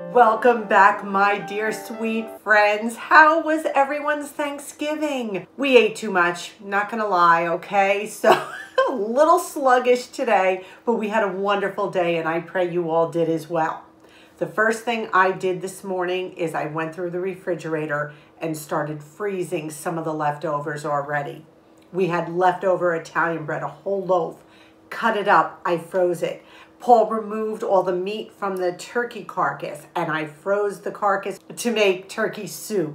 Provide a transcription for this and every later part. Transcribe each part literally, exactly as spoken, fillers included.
Welcome back, my dear sweet friends. How was everyone's Thanksgiving? We ate too much, not gonna lie, okay? So a little sluggish today, but we had a wonderful day and I pray you all did as well. The first thing I did this morning is I went through the refrigerator and started freezing some of the leftovers already. We had leftover Italian bread, a whole loaf. Cut it up, I froze it. Paul removed all the meat from the turkey carcass and I froze the carcass to make turkey soup.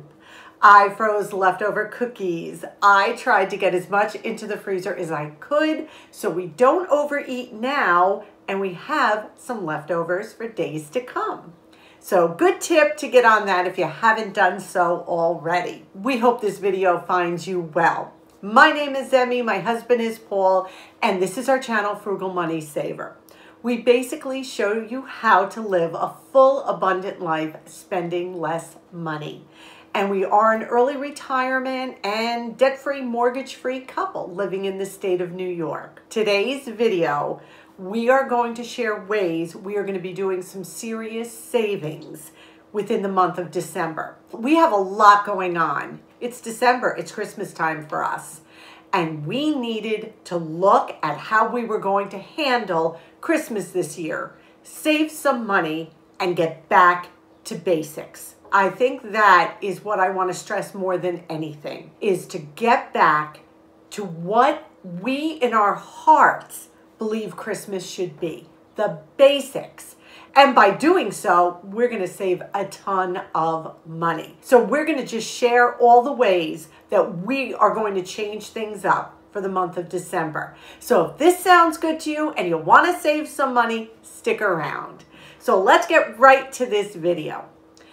I froze leftover cookies. I tried to get as much into the freezer as I could so we don't overeat now and we have some leftovers for days to come. So good tip to get on that if you haven't done so already. We hope this video finds you well. My name is Emmy, my husband is Paul, and this is our channel, Frugal Money Saver. We basically show you how to live a full, abundant life spending less money. And we are an early retirement and debt-free, mortgage-free couple living in the state of New York. Today's video, we are going to share ways we are going to be doing some serious savings within the month of December. We have a lot going on. It's December, it's Christmas time for us. And we needed to look at how we were going to handle Christmas this year, save some money, and get back to basics. I think that is what I want to stress more than anything, is to get back to what we in our hearts believe Christmas should be, the basics. And by doing so, we're going to save a ton of money. So we're going to just share all the ways that we are going to change things up for the month of December. So if this sounds good to you and you want to save some money, stick around. So let's get right to this video.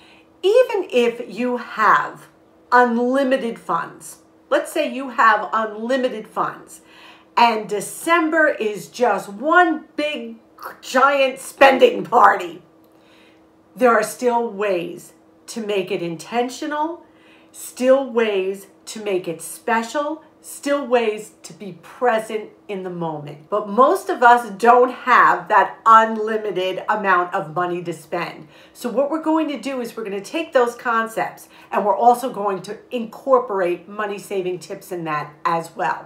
Even if you have unlimited funds, let's say you have unlimited funds and December is just one big giant spending party, there are still ways to make it intentional, still ways to make it special, still ways to be present in the moment. But most of us don't have that unlimited amount of money to spend. So what we're going to do is we're going to take those concepts and we're also going to incorporate money saving tips in that as well.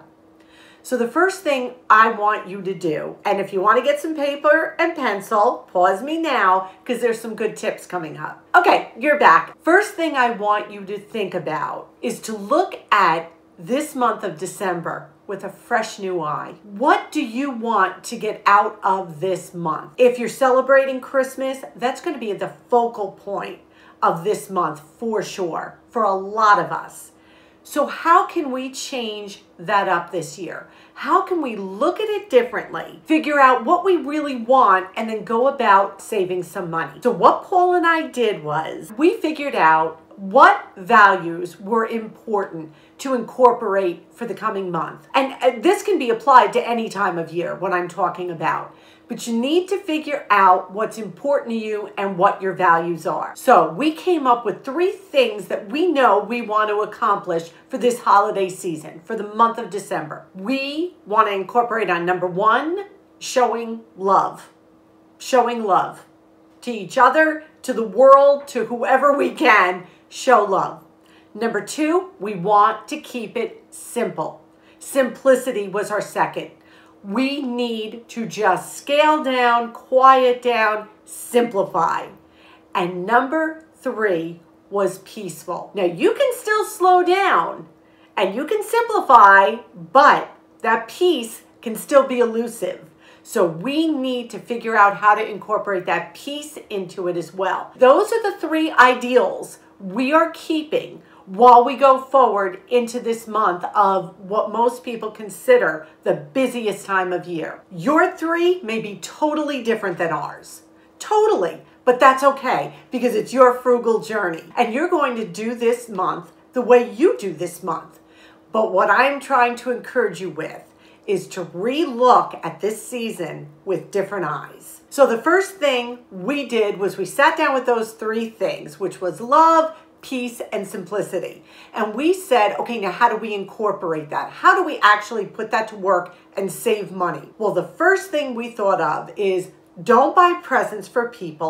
So the first thing I want you to do, and if you want to get some paper and pencil, pause me now because there's some good tips coming up. Okay, you're back. First thing I want you to think about is to look at this month of December with a fresh new eye. What do you want to get out of this month? If you're celebrating Christmas, that's going to be the focal point of this month for sure, for a lot of us. So how can we change that up this year? How can we look at it differently, figure out what we really want, and then go about saving some money? So what Paul and I did was we figured out what values were important to incorporate for the coming month. And this can be applied to any time of year, what I'm talking about. But you need to figure out what's important to you and what your values are. So we came up with three things that we know we want to accomplish for this holiday season, for the month of December. We want to incorporate on number one, showing love. Showing love to each other, to the world, to whoever we can, show love. Number two, we want to keep it simple. Simplicity was our second. We need to just scale down, quiet down, simplify. And number three was peaceful. Now you can still slow down and you can simplify, but that peace can still be elusive. So we need to figure out how to incorporate that peace into it as well. Those are the three ideals we are keeping while we go forward into this month of what most people consider the busiest time of year. Your three may be totally different than ours. Totally. But that's okay because it's your frugal journey. And you're going to do this month the way you do this month. But what I'm trying to encourage you with is to re-look at this season with different eyes. So the first thing we did was we sat down with those three things, which was love, peace, and simplicity. And we said, okay, now how do we incorporate that? How do we actually put that to work and save money? Well, the first thing we thought of is don't buy presents for people,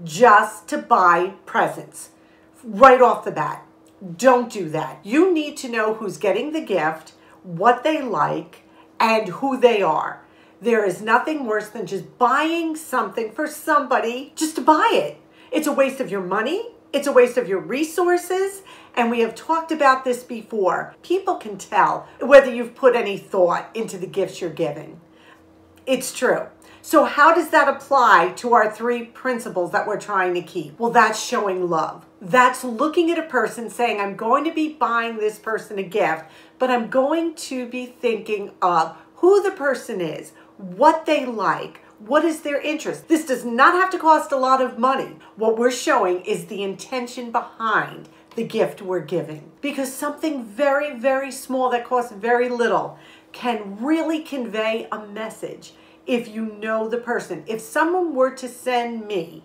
just to buy presents right off the bat. Don't do that. You need to know who's getting the gift, what they like, and who they are. There is nothing worse than just buying something for somebody just to buy it. It's a waste of your money. It's a waste of your resources. And we have talked about this before. People can tell whether you've put any thought into the gifts you're giving. It's true. So how does that apply to our three principles that we're trying to keep? Well, that's showing love. That's looking at a person saying, I'm going to be buying this person a gift, but I'm going to be thinking of who the person is, what they like, what is their interest. This does not have to cost a lot of money. What we're showing is the intention behind the gift we're giving. Because something very, very small that costs very little can really convey a message if you know the person. If someone were to send me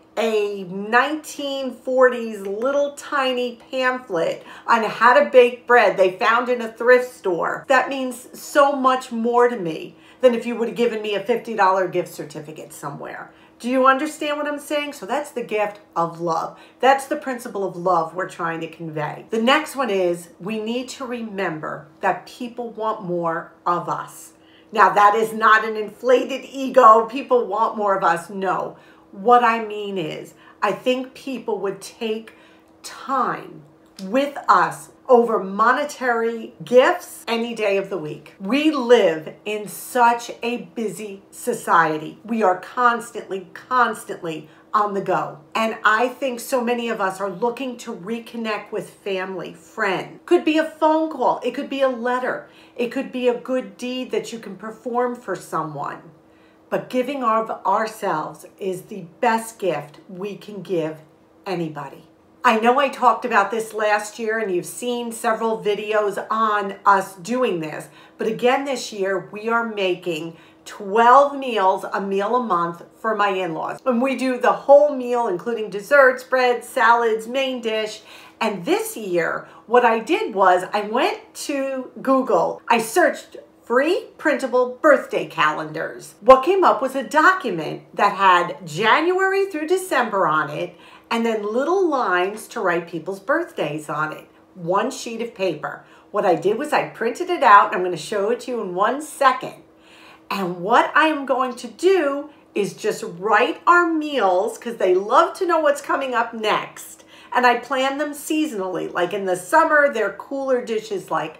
a nineteen forties little tiny pamphlet on how to bake bread they found in a thrift store, that means so much more to me than if you would have given me a fifty dollar gift certificate somewhere. Do you understand what I'm saying? So that's the gift of love. That's the principle of love we're trying to convey. The next one is we need to remember that people want more of us. Now, that is not an inflated ego. People want more of us. No. What I mean is, I think people would take time with us over monetary gifts any day of the week. We live in such a busy society. We are constantly, constantly on the go. And I think so many of us are looking to reconnect with family, friends. Could be a phone call. It could be a letter. It could be a good deed that you can perform for someone. But giving of ourselves is the best gift we can give anybody. I know I talked about this last year and you've seen several videos on us doing this, but again this year we are making twelve meals, a meal a month for my in-laws. And we do the whole meal, including desserts, bread, salads, main dish. And this year, what I did was I went to Google, I searched free printable birthday calendars. What came up was a document that had January through December on it, and then little lines to write people's birthdays on it. One sheet of paper. What I did was I printed it out, and I'm going to show it to you in one second. And what I am going to do is just write our meals, because they love to know what's coming up next. And I plan them seasonally. Like in the summer, they're cooler dishes like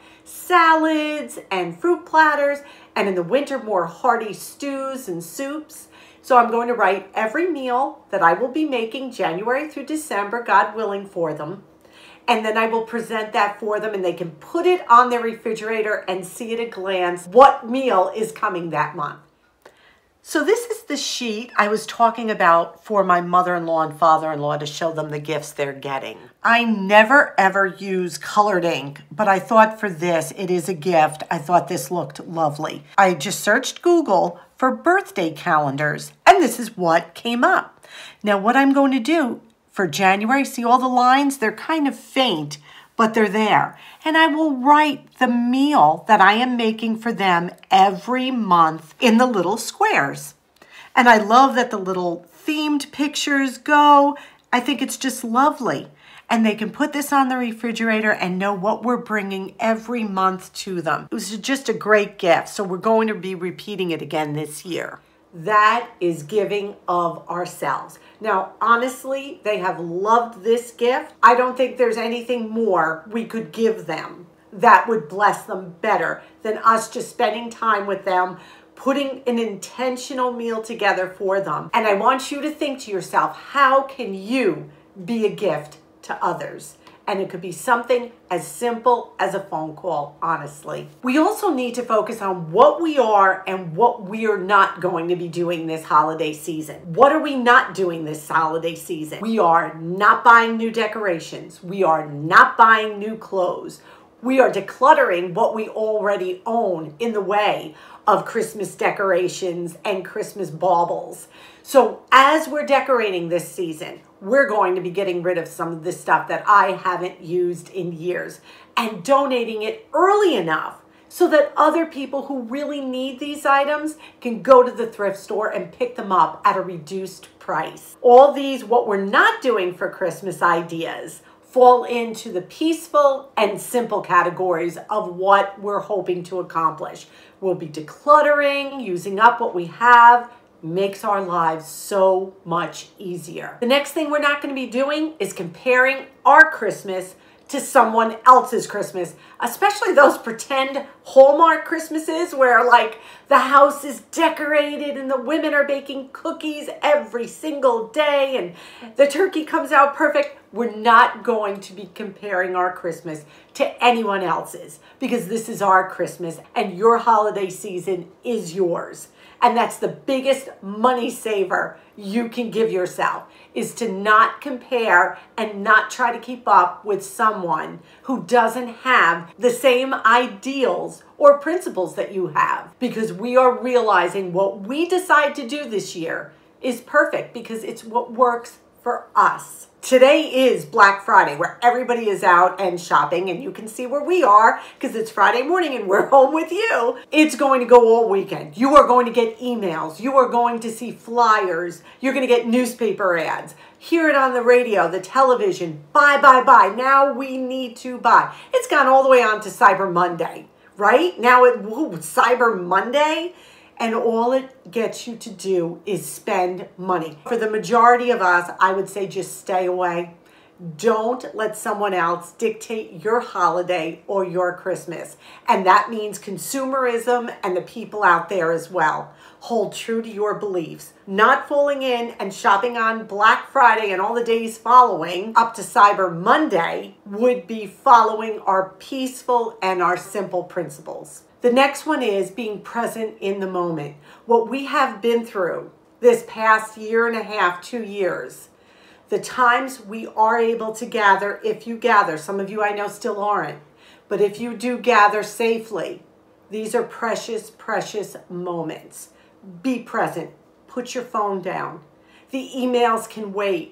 salads and fruit platters. And in the winter, more hearty stews and soups. So I'm going to write every meal that I will be making January through December, God willing, for them. And then I will present that for them and they can put it on their refrigerator and see at a glance what meal is coming that month. So this is the sheet I was talking about for my mother-in-law and father-in-law to show them the gifts they're getting. I never ever use colored ink, but I thought for this, it is a gift. I thought this looked lovely. I just searched Google for birthday calendars, and this is what came up. Now what I'm going to do for January, see all the lines? They're kind of faint, but they're there. And I will write the meal that I am making for them every month in the little squares. And I love that the little themed pictures go. I think it's just lovely. And they can put this on the refrigerator and know what we're bringing every month to them. It was just a great gift. So we're going to be repeating it again this year. That is giving of ourselves. Now, honestly, they have loved this gift. I don't think there's anything more we could give them that would bless them better than us just spending time with them, putting an intentional meal together for them. And I want you to think to yourself, how can you be a gift to others? And it could be something as simple as a phone call, honestly. We also need to focus on what we are and what we are not going to be doing this holiday season. What are we not doing this holiday season? We are not buying new decorations. We are not buying new clothes. We are decluttering what we already own in the way of Christmas decorations and Christmas baubles. So as we're decorating this season, we're going to be getting rid of some of the stuff that I haven't used in years and donating it early enough so that other people who really need these items can go to the thrift store and pick them up at a reduced price. All these what we're not doing for Christmas ideas fall into the peaceful and simple categories of what we're hoping to accomplish. We'll be decluttering, using up what we have, makes our lives so much easier. The next thing we're not going to be doing is comparing our Christmas to someone else's Christmas, especially those pretend Hallmark Christmases where like the house is decorated and the women are baking cookies every single day and the turkey comes out perfect. We're not going to be comparing our Christmas to anyone else's because this is our Christmas and your holiday season is yours. And that's the biggest money saver you can give yourself, is to not compare and not try to keep up with someone who doesn't have the same ideals or principles that you have. Because we are realizing what we decide to do this year is perfect because it's what works for us. Today is Black Friday, where everybody is out and shopping, and you can see where we are because it's Friday morning and we're home with you. It's going to go all weekend. You are going to get emails. You are going to see flyers. You're going to get newspaper ads. Hear it on the radio, the television. Buy, buy, buy. Now we need to buy. It's gone all the way on to Cyber Monday, right? Now it, woo, Cyber Monday. And all it gets you to do is spend money. For the majority of us, I would say just stay away. Don't let someone else dictate your holiday or your Christmas. And that means consumerism and the people out there as well. Hold true to your beliefs. Not falling in and shopping on Black Friday and all the days following up to Cyber Monday would be following our peaceful and our simple principles. The next one is being present in the moment. What we have been through this past year and a half, two years, the times we are able to gather, if you gather, some of you I know still aren't, but if you do gather safely, these are precious, precious moments. Be present. Put your phone down. The emails can wait.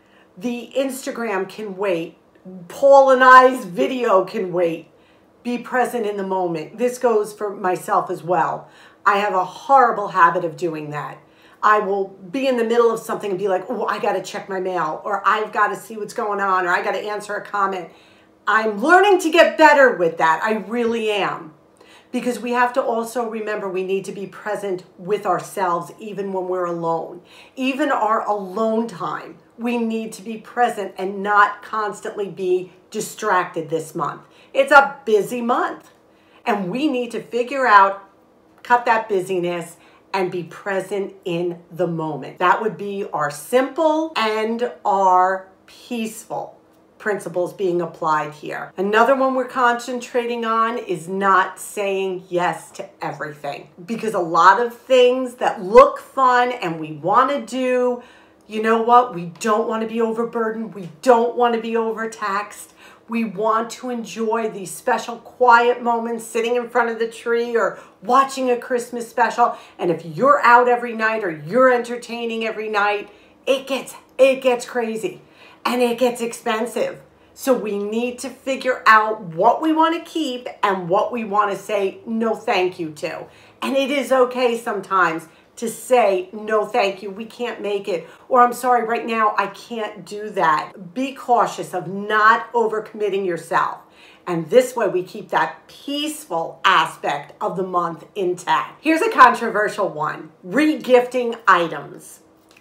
The Instagram can wait. Paul and I's video can wait. Be present in the moment. This goes for myself as well. I have a horrible habit of doing that. I will be in the middle of something and be like, oh, I got to check my mail, or I've got to see what's going on, or I got to answer a comment. I'm learning to get better with that. I really am. Because we have to also remember we need to be present with ourselves even when we're alone. Even our alone time, we need to be present and not constantly be distracted this month. It's a busy month and we need to figure out, cut that busyness and be present in the moment. That would be our simple and our peaceful principles being applied here. Another one we're concentrating on is not saying yes to everything, because a lot of things that look fun and we want to do, you know what? We don't want to be overburdened. We don't want to be overtaxed. We want to enjoy these special quiet moments sitting in front of the tree or watching a Christmas special. And if you're out every night or you're entertaining every night, it gets, it gets crazy and it gets expensive. So we need to figure out what we want to keep and what we want to say no thank you to. And it is okay sometimes to say, no, thank you, we can't make it. Or I'm sorry, right now, I can't do that. Be cautious of not overcommitting yourself. And this way we keep that peaceful aspect of the month intact. Here's a controversial one, regifting items.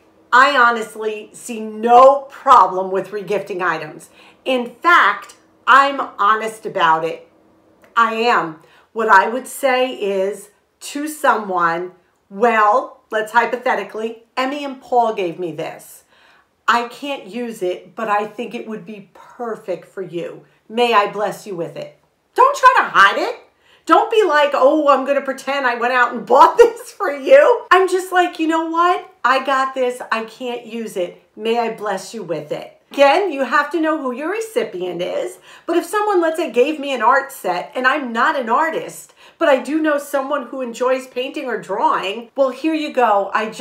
I honestly see no problem with regifting items. In fact, I'm honest about it. I am. What I would say is to someone, well, let's hypothetically, Emmy and Paul gave me this. I can't use it, but I think it would be perfect for you. May I bless you with it? Don't try to hide it. Don't be like, oh, I'm going to pretend I went out and bought this for you. I'm just like, you know what? I got this. I can't use it. May I bless you with it? Again, you have to know who your recipient is. But if someone, let's say, gave me an art set and I'm not an artist, but I do know someone who enjoys painting or drawing, well, here you go. I just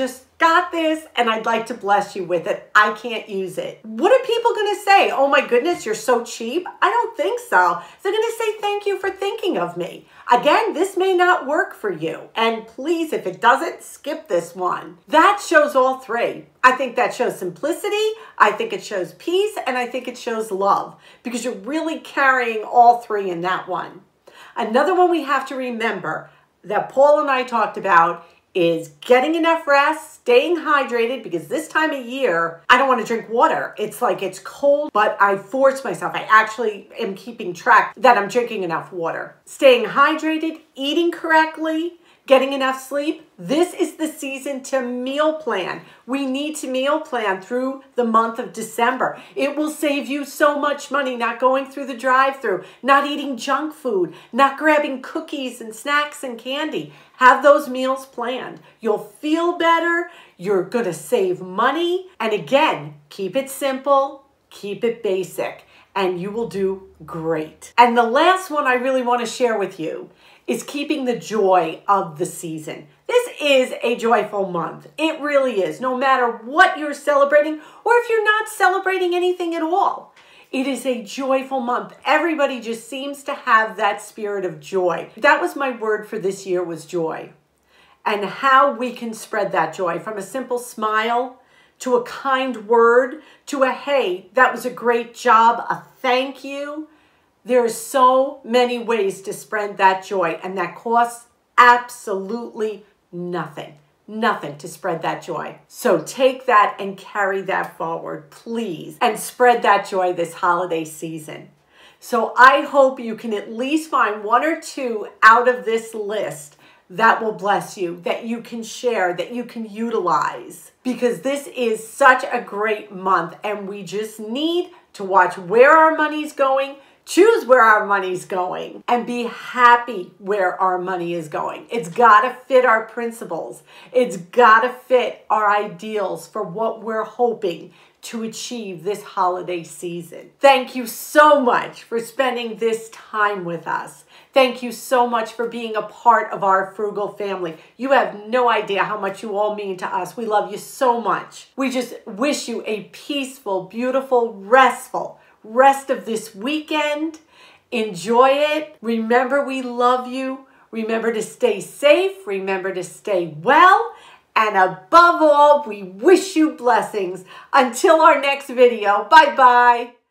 got this and I'd like to bless you with it. I can't use it. What are people going to say? Oh my goodness, you're so cheap. I don't think so. They're going to say thank you for thinking of me. Again, this may not work for you. And please, if it doesn't, skip this one. That shows all three. I think that shows simplicity, I think it shows peace, and I think it shows love because you're really carrying all three in that one. Another one we have to remember that Paul and I talked about is getting enough rest, staying hydrated, because this time of year, I don't want to drink water. It's like it's cold, but I force myself. I actually am keeping track that I'm drinking enough water. Staying hydrated, eating correctly, getting enough sleep. This is the season to meal plan. We need to meal plan through the month of December. It will save you so much money not going through the drive-thru, not eating junk food, not grabbing cookies and snacks and candy. Have those meals planned. You'll feel better. You're going to save money. And again, keep it simple, keep it basic, and you will do great. And the last one I really want to share with you is keeping the joy of the season. This is a joyful month. It really is. No matter what you're celebrating or if you're not celebrating anything at all, it is a joyful month. Everybody just seems to have that spirit of joy. That was my word for this year, was joy. And how we can spread that joy from a simple smile to a kind word to a hey, that was a great job, a thank you. There are so many ways to spread that joy, and that costs absolutely nothing. Nothing to spread that joy. So take that and carry that forward, please, and spread that joy this holiday season. So I hope you can at least find one or two out of this list that will bless you, that you can share, that you can utilize, because this is such a great month, and we just need to watch where our money's going, choose where our money's going, and be happy where our money is going. It's got to fit our principles. It's got to fit our ideals for what we're hoping to achieve this holiday season. Thank you so much for spending this time with us. Thank you so much for being a part of our frugal family. You have no idea how much you all mean to us. We love you so much. We just wish you a peaceful, beautiful, restful rest of this weekend. Enjoy it. Remember, we love you. Remember to stay safe. Remember to stay well. And above all, we wish you blessings. Until our next video, bye-bye.